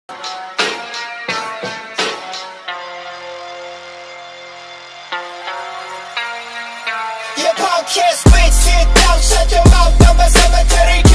Your podcast, bitch, sit down, shut your mouth, I'm a cemetery.